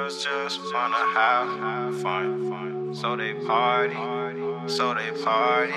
girls just wanna have fun. So they party, so they party.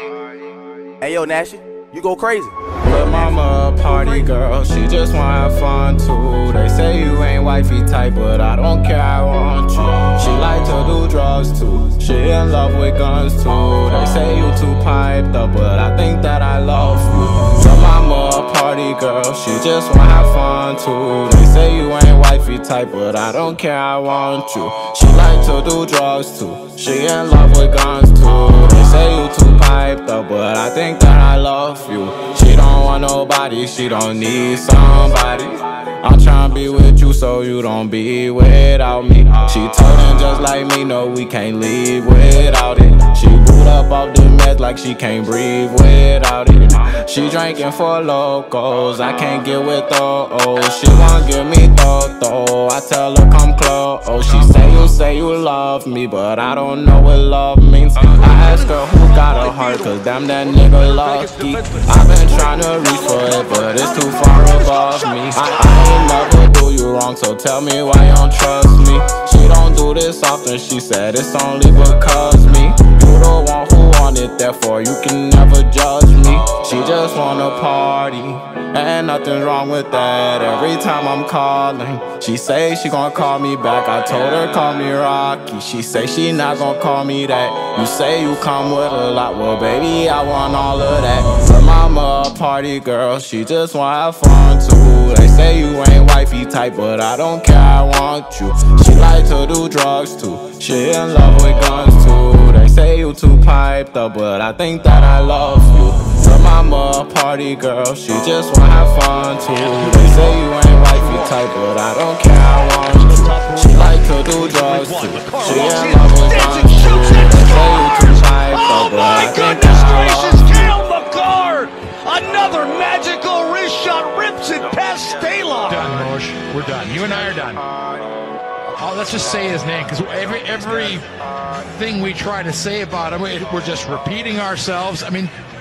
Hey yo, Nashy, you go crazy. Lil' mama a party girl, she just wanna have fun too. They say you ain't wifey type, but I don't care, I want you. She like to do drugs too, she in love with guns too. They say you too piped up, but I think that I love you. Lil' mama a party girl, she just wanna have fun too. They say you ain't wifey type, but I don't care, I want you. She like to do drugs too, she in love with guns too. They say you too piped up, but I think that I love you. She don't want nobody, she don't need somebody. I'm tryna be with you so you don't be without me. She told him just like me, no, we can't leave without it. She boot up off the meds like she can't breathe without it. She drinking for locals, I can't get with those. She won't give me though, I tell her come close. She say you love me, but I don't know what love means. I ask her who got a heart, cause damn that nigga lucky. I've been trying to reach for it, but it's too far above me. I ain't never do you wrong, so tell me why you don't trust me. She don't do this often, she said it's only because me. You the one who want it, therefore you can never judge me. She just wanna party, and nothing's wrong with that. Every time I'm calling, she say she gon' call me back. I told her call me Rocky, she say she not gon' call me that. You say you come with a lot, well baby I want all of that. Her mama a party girl, she just wanna have fun too. They say you ain't wifey type, but I don't care, I want you. She like to do drugs too, she in love with guns too. They say you too piped up, but I think that I love you. Her mama a party girl, she just wanna have fun too. They say you ain't wifey type, but I don't care, I want you. She like to do drugs too, she in love with guns too. They say you too piped up, but I think that I love you. Cale Makar! Another magical wrist shot rips it past Stalock. Done, Roche. We're done. You and I are done. Let's just say his name, because every thing we try to say about him, we're just repeating ourselves. I mean,